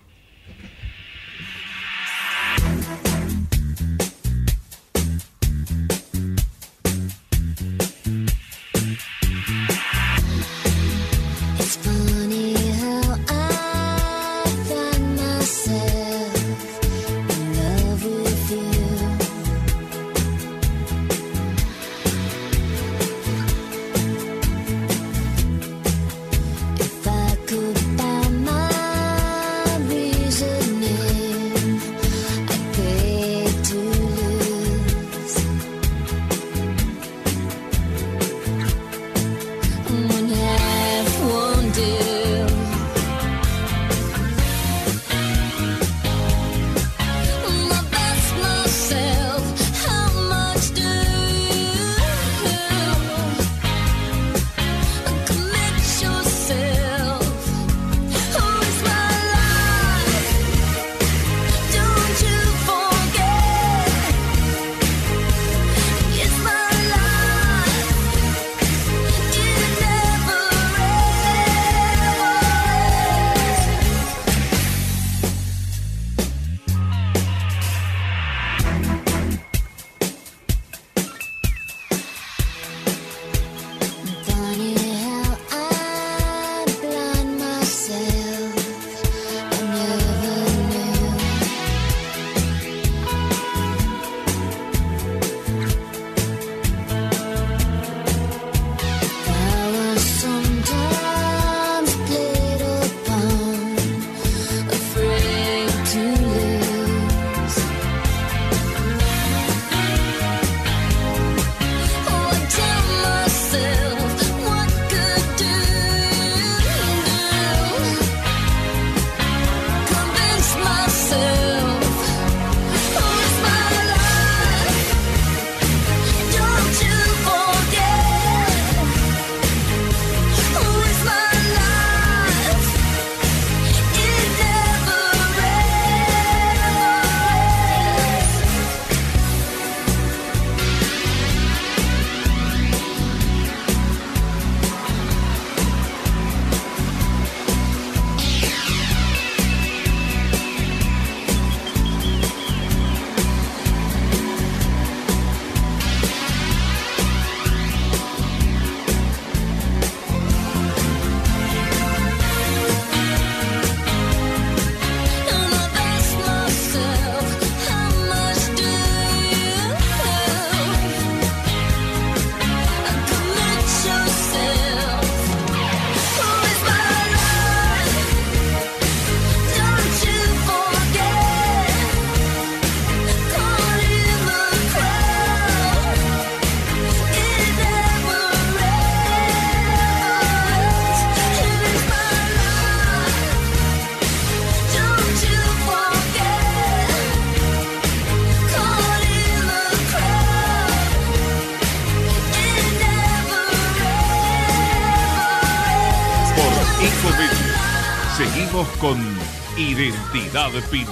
Speaker 1: Seguimos con Identidad Pyme.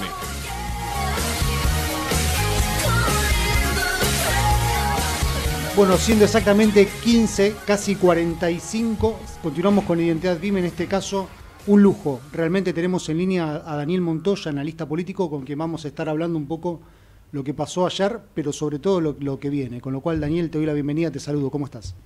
Speaker 2: Bueno, siendo exactamente 15, casi 45, continuamos con Identidad Pyme, en este caso un lujo. Realmente tenemos en línea a Daniel Montoya, analista político, con quien vamos a estar hablando un poco lo que pasó ayer, pero sobre todo lo que viene. Con lo cual, Daniel, te doy la bienvenida, te saludo. ¿Cómo estás?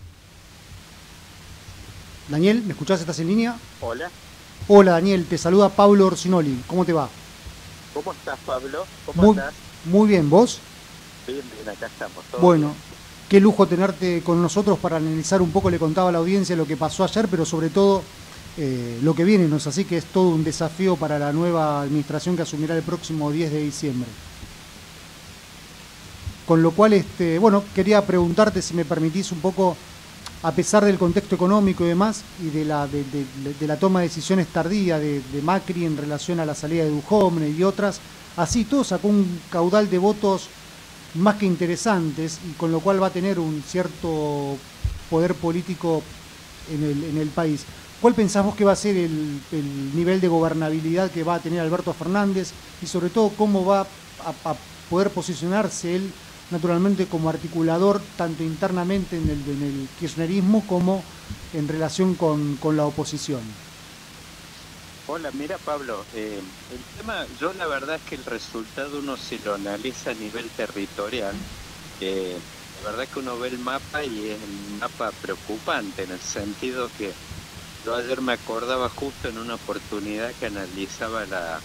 Speaker 2: Daniel, ¿me escuchás? ¿Estás en línea?
Speaker 11: Hola.
Speaker 2: Hola, Daniel, te saluda Pablo Orsinoli. ¿Cómo te va?
Speaker 11: ¿Cómo estás, Pablo? ¿Cómo estás?
Speaker 2: Muy bien, ¿vos?
Speaker 11: Bien, acá estamos.
Speaker 2: Bueno,
Speaker 11: bien.
Speaker 2: Qué lujo tenerte con nosotros para analizar un poco, le contaba a la audiencia lo que pasó ayer, pero sobre todo lo que viene, ¿no es así? Que es todo un desafío para la nueva administración que asumirá el próximo 10 de diciembre. Con lo cual, bueno, quería preguntarte si me permitís un poco a pesar del contexto económico y demás, y de la toma de decisiones tardía de Macri en relación a la salida de Duhovne y otras, así todo sacó un caudal de votos más que interesantes, y con lo cual va a tener un cierto poder político en el país. ¿Cuál pensamos que va a ser el nivel de gobernabilidad que va a tener Alberto Fernández, y sobre todo cómo va a poder posicionarse él, naturalmente, como articulador tanto internamente en el kirchnerismo como en relación con la oposición?
Speaker 11: Hola, mira Pablo, el tema, yo la verdad es que el resultado uno si lo analiza a nivel territorial, la verdad que uno ve el mapa y es un mapa preocupante, en el sentido que yo ayer me acordaba justo en una oportunidad que analizaba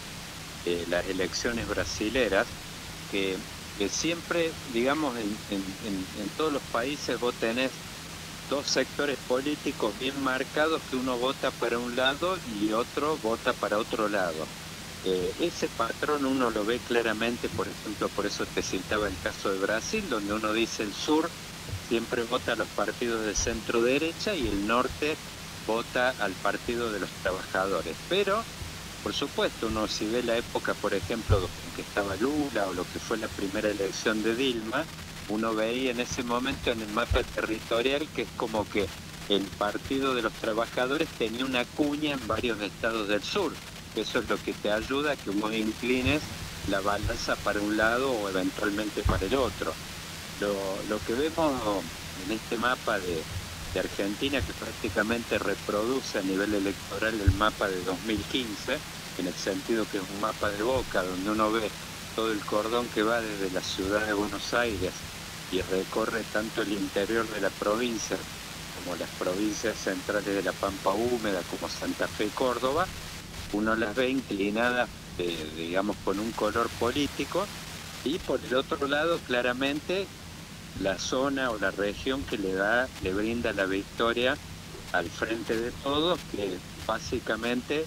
Speaker 11: las elecciones brasileras, que siempre, digamos, en todos los países vos tenés dos sectores políticos bien marcados, que uno vota para un lado y otro vota para otro lado. Ese patrón uno lo ve claramente, por ejemplo, por eso te citaba el caso de Brasil, donde uno dice el sur siempre vota a los partidos de centro derecha y el norte vota al partido de los trabajadores. Pero, por supuesto, uno si ve la época, por ejemplo, en que estaba Lula o lo que fue la primera elección de Dilma, uno veía en ese momento en el mapa territorial que es como que el Partido de los Trabajadores tenía una cuña en varios estados del sur. Eso es lo que te ayuda a que vos inclines la balanza para un lado o eventualmente para el otro. Lo que vemos en este mapa de Argentina, que prácticamente reproduce a nivel electoral el mapa de 2015, en el sentido que es un mapa de Boca, donde uno ve todo el cordón que va desde la ciudad de Buenos Aires y recorre tanto el interior de la provincia como las provincias centrales de la Pampa Húmeda, como Santa Fe y Córdoba. Uno las ve inclinadas, digamos, con un color político, y por el otro lado claramente la zona o la región que le brinda la victoria al Frente de Todos, que básicamente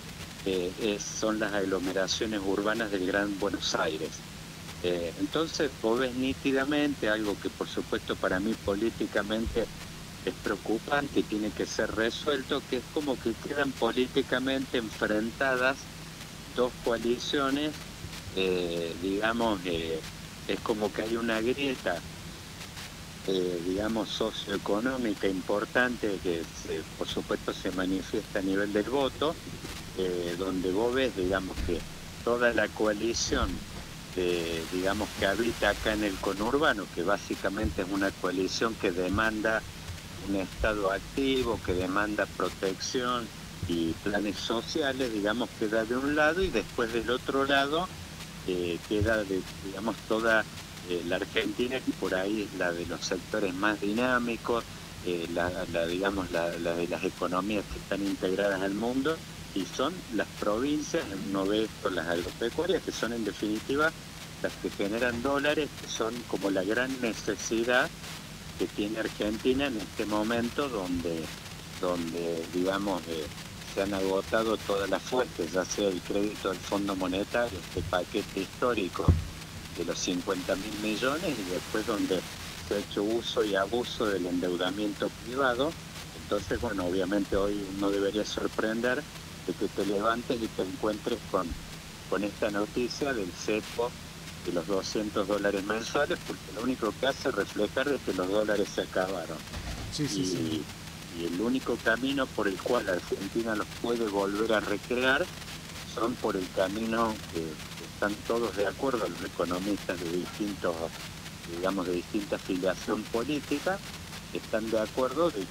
Speaker 11: son las aglomeraciones urbanas del Gran Buenos Aires. Entonces vos ves nítidamente algo que por supuesto para mí políticamente es preocupante y tiene que ser resuelto, que es como que quedan políticamente enfrentadas dos coaliciones, digamos, es como que hay una grieta, digamos, socioeconómica importante que por supuesto se manifiesta a nivel del voto, donde vos ves, digamos, que toda la coalición digamos, que habita acá en el conurbano, que básicamente es una coalición que demanda un Estado activo, que demanda protección y planes sociales, digamos, queda de un lado, y después del otro lado queda, digamos, toda la Argentina, que por ahí es la de los sectores más dinámicos, digamos, la de las economías que están integradas al mundo, y son las provincias, uno ve esto, las agropecuarias, que son en definitiva las que generan dólares, que son como la gran necesidad que tiene Argentina en este momento, donde digamos, se han agotado todas las fuentes, ya sea el crédito del Fondo Monetario, este paquete histórico de los 50.000 millones, y después donde se ha hecho uso y abuso del endeudamiento privado. Entonces, bueno, obviamente hoy no debería sorprender de que te levantes y te encuentres con esta noticia del cepo de los $200 mensuales, porque lo único que hace es reflejar de que los dólares se acabaron. Sí. Y el único camino por el cual Argentina los puede volver a recrear son por el camino que están todos de acuerdo, los economistas de de distinta filiación política, están de acuerdo de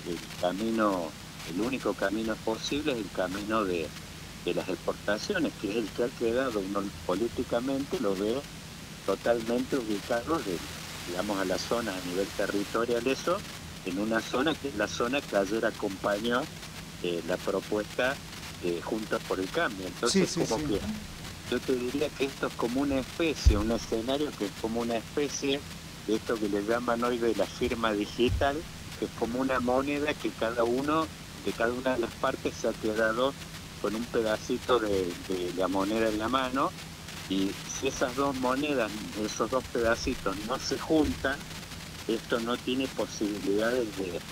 Speaker 11: que el único camino posible es el camino de las exportaciones, que es el que ha quedado, uno políticamente lo ve totalmente ubicado, digamos, a la zona a nivel territorial, eso, en una zona que es la zona que ayer acompañó la propuesta Juntos por el Cambio. Entonces, que yo te diría que esto es como una especie, un escenario que es como una especie de esto que le llaman hoy de la firma digital, que es como una moneda que cada una de las partes se ha quedado con un pedacito de la moneda en la mano, y si esas dos monedas, esos dos pedacitos no se juntan, esto no tiene posibilidades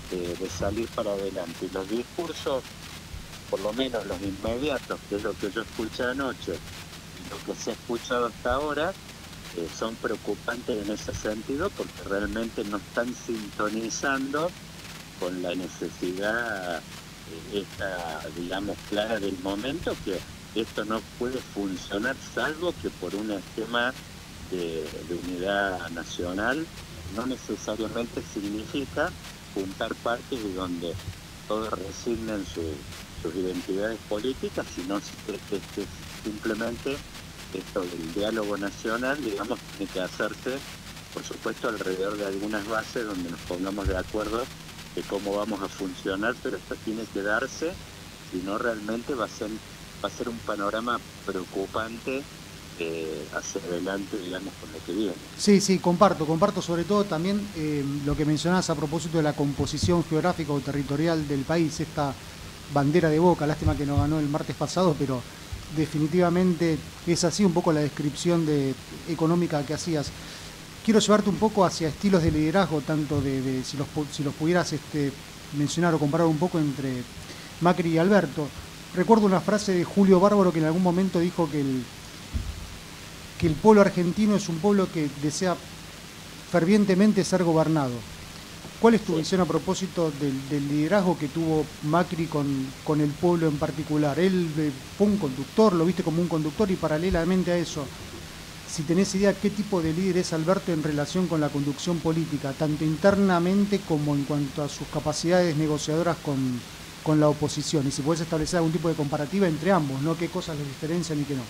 Speaker 11: de salir para adelante. Y los discursos, por lo menos los inmediatos, que es lo que yo escuché anoche, y lo que se ha escuchado hasta ahora, son preocupantes en ese sentido, porque realmente no están sintonizando con la necesidad esta, digamos, clara del momento, que esto no puede funcionar salvo que por un esquema de unidad nacional. No necesariamente significa juntar partes y donde todos resignen sus identidades políticas, sino que simplemente esto del diálogo nacional, digamos, tiene que hacerse, por supuesto, alrededor de algunas bases donde nos pongamos de acuerdo de cómo vamos a funcionar, pero esto tiene que darse, si no realmente va a ser un panorama preocupante hacia adelante, digamos, con lo que viene.
Speaker 2: Sí, comparto sobre todo también lo que mencionabas a propósito de la composición geográfica o territorial del país, esta bandera de Boca, lástima que no ganó el martes pasado, pero definitivamente es así un poco la descripción económica que hacías. Quiero llevarte un poco hacia estilos de liderazgo, tanto si los pudieras mencionar o comparar un poco entre Macri y Alberto. Recuerdo una frase de Julio Bárbaro que en algún momento dijo que el pueblo argentino es un pueblo que desea fervientemente ser gobernado. ¿Cuál es tu visión a propósito del liderazgo que tuvo Macri con el pueblo en particular? Él fue un conductor, lo viste como un conductor, y paralelamente a eso, si tenés idea qué tipo de líder es Alberto en relación con la conducción política, tanto internamente como en cuanto a sus capacidades negociadoras con la oposición, y si podés establecer algún tipo de comparativa entre ambos, ¿no? ¿Qué cosas les diferencian y qué no?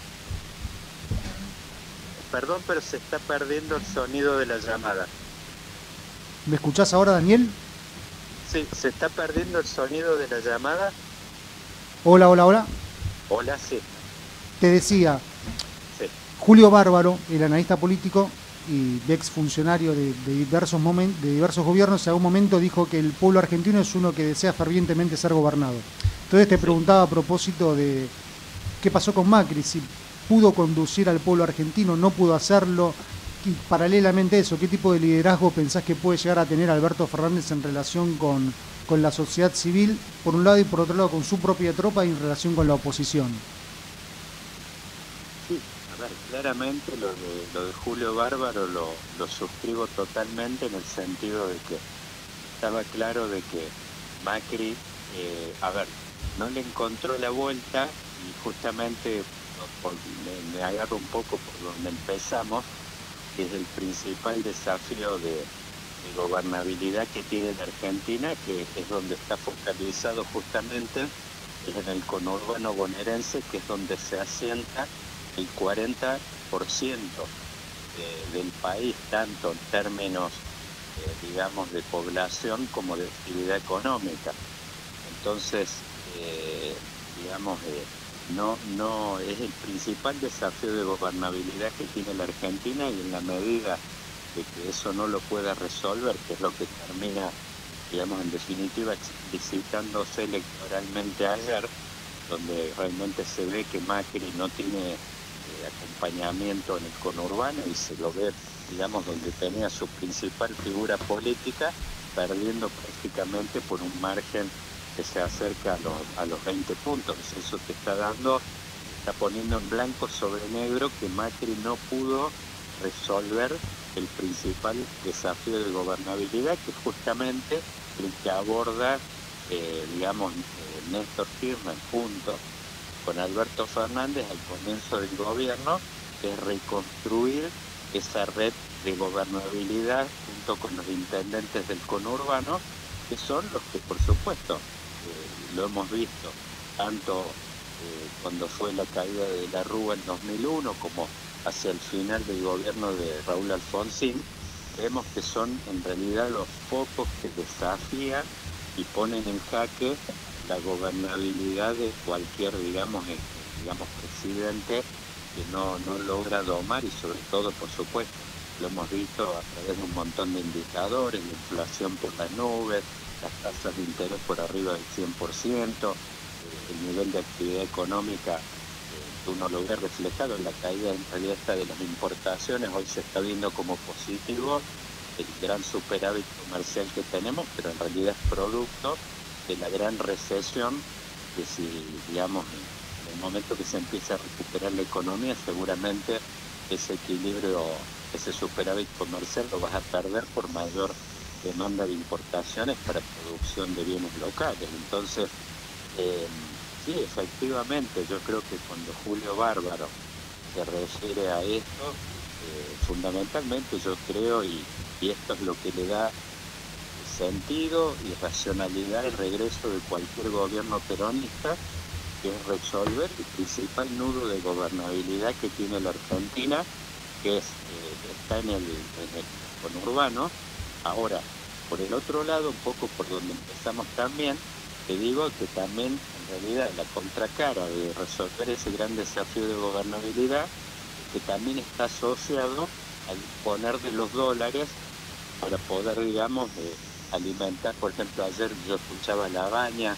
Speaker 11: Perdón, pero se está perdiendo el sonido de la llamada.
Speaker 2: ¿Me escuchás ahora, Daniel?
Speaker 11: Sí, se está perdiendo el sonido de la llamada.
Speaker 2: Hola.
Speaker 11: Hola, sí.
Speaker 2: Te decía,
Speaker 11: sí.
Speaker 2: Julio Bárbaro, el analista político y ex funcionario de diversos gobiernos, en algún momento dijo que el pueblo argentino es uno que desea fervientemente ser gobernado. Entonces te preguntaba a propósito de qué pasó con Macri, si pudo conducir al pueblo argentino, no pudo hacerlo, y paralelamente a eso, ¿qué tipo de liderazgo pensás que puede llegar a tener Alberto Fernández en relación con la sociedad civil, por un lado, y por otro lado con su propia tropa y en relación con la oposición?
Speaker 11: Sí, a ver, claramente lo de Julio Bárbaro lo suscribo totalmente, en el sentido de que estaba claro de que Macri, no le encontró la vuelta, y justamente me agarro un poco por donde empezamos, que es el principal desafío de gobernabilidad que tiene la Argentina, que es donde está focalizado justamente, es en el conurbano bonaerense, que es donde se asienta el 40% del país, tanto en términos, digamos, de población como de actividad económica. Entonces, digamos, no es el principal desafío de gobernabilidad que tiene la Argentina, y en la medida de que eso no lo pueda resolver, que es lo que termina, digamos, en definitiva explicitándose electoralmente ayer, donde realmente se ve que Macri no tiene acompañamiento en el conurbano, y se lo ve, digamos, donde tenía su principal figura política, perdiendo prácticamente por un margen que se acerca a los 20 puntos. Eso te está poniendo en blanco sobre negro que Macri no pudo resolver el principal desafío de gobernabilidad, que es justamente el que aborda, digamos, Néstor Kirchner junto con Alberto Fernández al comienzo del gobierno, que es reconstruir esa red de gobernabilidad junto con los intendentes del conurbano, que son los que, por supuesto, lo hemos visto, tanto cuando fue la caída de la Rúa en 2001 como hacia el final del gobierno de Raúl Alfonsín, vemos que son en realidad los focos que desafían y ponen en jaque la gobernabilidad de cualquier, digamos, presidente que no logra domar, y sobre todo, por supuesto, lo hemos visto a través de un montón de indicadores, la inflación por las nubes, las tasas de interés por arriba del 100%, el nivel de actividad económica que uno lo ve reflejado en la caída en realidad de las importaciones, hoy se está viendo como positivo, el gran superávit comercial que tenemos, pero en realidad es producto de la gran recesión, que si, digamos, en el momento que se empiece a recuperar la economía, seguramente ese equilibrio, ese superávit comercial lo vas a perder por mayor demanda de importaciones para producción de bienes locales. Entonces, sí, efectivamente, yo creo que cuando Julio Bárbaro se refiere a esto, fundamentalmente yo creo, y esto es lo que le da sentido y racionalidad al regreso de cualquier gobierno peronista, que es resolver el principal nudo de gobernabilidad que tiene la Argentina, que está en el conurbano. Ahora, por el otro lado, un poco por donde empezamos también, te digo que también en realidad la contracara de resolver ese gran desafío de gobernabilidad, que también está asociado al disponer de los dólares para poder, digamos, alimentar. Por ejemplo, ayer yo escuchaba a Labaña,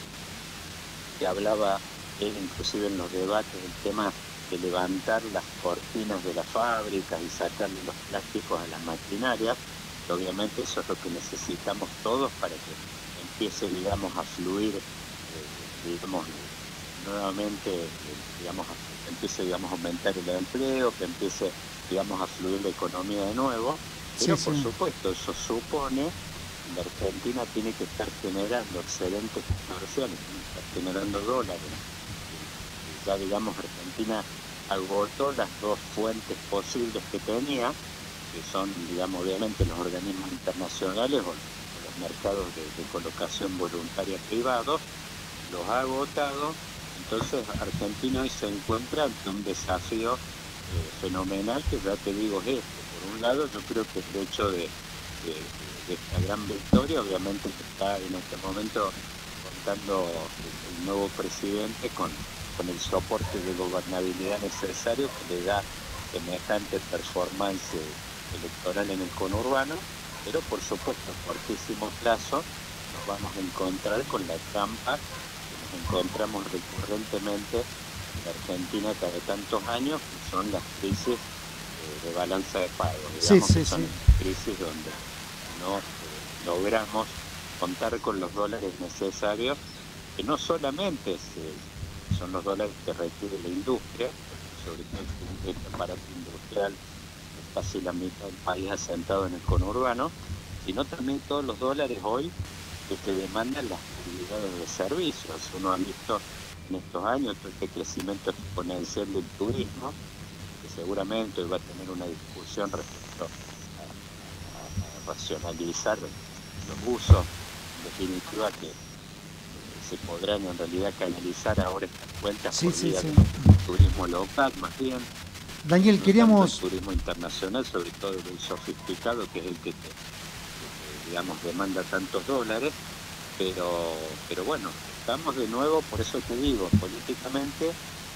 Speaker 11: que hablaba él inclusive en los debates del tema de levantar las cortinas de las fábricas y sacarle los plásticos a las maquinarias. Obviamente eso es lo que necesitamos todos para que empiece, digamos, a fluir, digamos, nuevamente, digamos, empiece, digamos, a aumentar el empleo, que empiece, digamos, a fluir la economía de nuevo. Pero por supuesto, eso supone que la Argentina tiene que estar generando excedentes comerciales, tiene que estar generando dólares. Ya, digamos, Argentina agotó las dos fuentes posibles que tenía, que son, digamos, obviamente los organismos internacionales o los mercados de colocación voluntaria privados, los ha agotado. Entonces Argentina hoy se encuentra ante un desafío fenomenal, que ya te digo es esto. Por un lado, yo creo que el hecho de esta gran victoria, obviamente que está en este momento contando el nuevo presidente con el soporte de gobernabilidad necesario que le da semejante performance electoral en el conurbano, pero por supuesto a cortísimo plazo nos vamos a encontrar con la trampa que nos encontramos recurrentemente en la Argentina cada tantos años, que son las crisis de balanza de pago, digamos, que son crisis donde no logramos contar con los dólares necesarios, que no solamente son los dólares que requiere la industria, sobre todo el aparato industrial, casi la mitad del país asentado en el conurbano, sino también todos los dólares hoy que te demandan las actividades de servicios. Uno ha visto en estos años todo este crecimiento exponencial del turismo, que seguramente hoy va a tener una discusión respecto a racionalizar los usos, en definitiva que se podrán en realidad canalizar ahora estas cuentas por vía del turismo local, más bien.
Speaker 2: Daniel, queríamos...
Speaker 11: El turismo internacional, sobre todo el sofisticado, que es el que digamos, demanda tantos dólares, pero bueno, estamos de nuevo, por eso te digo, políticamente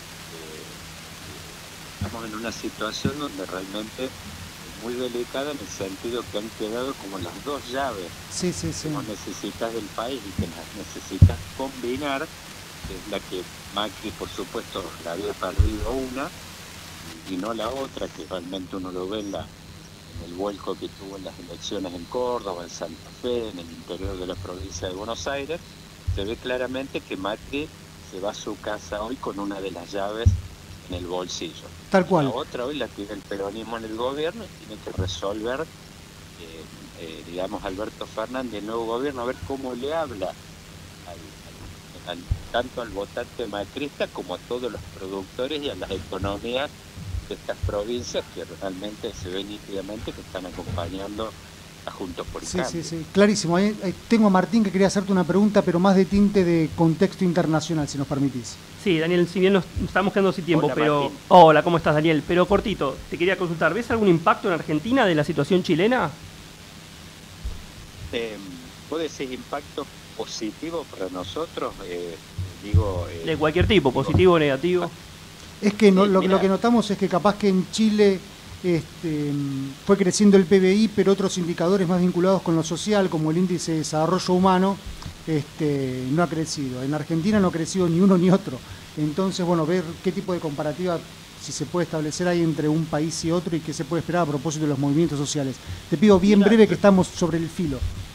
Speaker 11: estamos en una situación donde realmente es muy delicada, en el sentido que han quedado como las dos llaves que vos necesitas del país y que las necesitas combinar, que es la que Macri, por supuesto, la había perdido una y no la otra, que realmente uno lo ve en el vuelco que tuvo en las elecciones en Córdoba, en Santa Fe, en el interior de la provincia de Buenos Aires. Se ve claramente que Macri se va a su casa hoy con una de las llaves en el bolsillo.
Speaker 2: Tal cual.
Speaker 11: La otra hoy la tiene el peronismo en el gobierno y tiene que resolver, digamos, Alberto Fernández, el nuevo gobierno, a ver cómo le habla tanto al votante macrista como a todos los productores y a las economías de estas provincias, que realmente se ve nítidamente que están acompañando a Juntos por el Cambio.
Speaker 2: Sí, clarísimo. Ahí tengo a Martín, que quería hacerte una pregunta, pero más de tinte de contexto internacional, si nos permitís.
Speaker 3: Sí, Daniel, si bien nos estamos quedando sin tiempo,
Speaker 11: Hola,
Speaker 3: pero...
Speaker 11: Martín.
Speaker 3: Hola, ¿cómo estás, Daniel? Pero cortito, te quería consultar, ¿ves algún impacto en Argentina de la situación chilena?
Speaker 11: ¿Vos decís impacto positivo para nosotros?
Speaker 3: De cualquier tipo, positivo o negativo.
Speaker 2: Es que lo que notamos es que capaz que en Chile fue creciendo el PBI, pero otros indicadores más vinculados con lo social, como el índice de desarrollo humano, no ha crecido. En Argentina no ha crecido ni uno ni otro. Entonces, bueno, ver qué tipo de comparativa si se puede establecer ahí entre un país y otro y qué se puede esperar a propósito de los movimientos sociales. Te pido bien breve que estamos sobre el filo.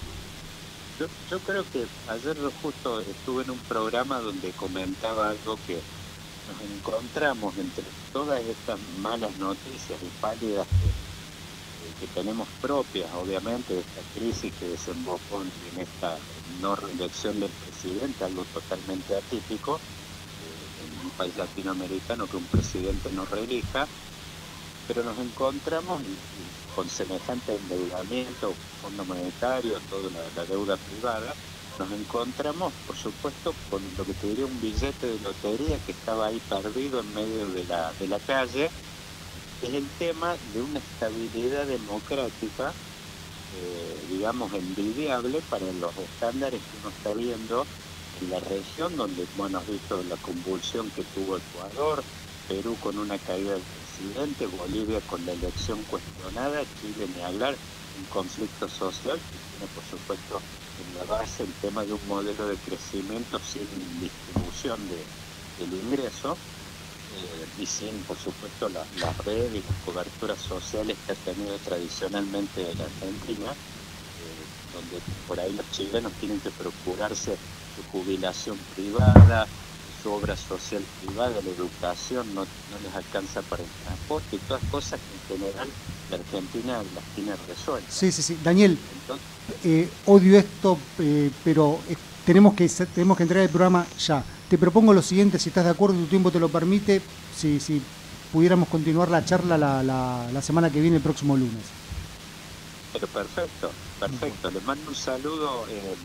Speaker 11: Yo creo que ayer justo estuve en un programa donde comentaba algo que nos encontramos entre todas estas malas noticias y pálidas que tenemos propias, obviamente, de esta crisis que desembocó en esta no reelección del presidente, algo totalmente atípico, en un país latinoamericano que un presidente no reelija, pero nos encontramos con semejante endeudamiento, Fondo Monetario, toda la deuda privada, nos encontramos, por supuesto, con lo que te diría un billete de lotería que estaba ahí perdido en medio de la calle. Es el tema de una estabilidad democrática, digamos, envidiable para los estándares que uno está viendo en la región, donde, bueno, has visto la convulsión que tuvo Ecuador, Perú con una caída del presidente, Bolivia con la elección cuestionada, Chile ni hablar, un conflicto social que tiene, por supuesto, en la base el tema de un modelo de crecimiento sin distribución del ingreso, y sin, por supuesto, las redes y las coberturas sociales que ha tenido tradicionalmente la Argentina, donde por ahí los chilenos tienen que procurarse su jubilación privada, su obra social privada, la educación no les alcanza para el transporte y todas cosas que en general la Argentina las tiene resueltas.
Speaker 2: Sí. Daniel, odio esto, pero tenemos que entregar el programa ya. Te propongo lo siguiente, si estás de acuerdo, tu tiempo te lo permite, si pudiéramos continuar la charla la semana que viene, el próximo lunes.
Speaker 11: Pero perfecto. Les mando un saludo,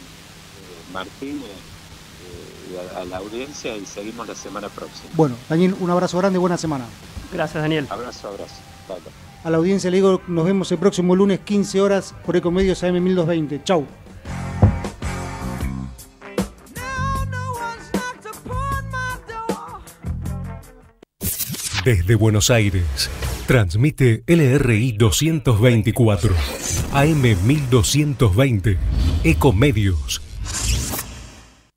Speaker 11: Martín, a la audiencia y seguimos la semana próxima.
Speaker 2: Bueno, Daniel, un abrazo grande, buena semana.
Speaker 3: Gracias, Daniel.
Speaker 11: Abrazo. Vale.
Speaker 2: A la audiencia le digo, nos vemos el próximo lunes, 15 horas, por Ecomedios AM 1220. Chau.
Speaker 7: Desde Buenos Aires, transmite LRI 224, AM 1220, Ecomedios.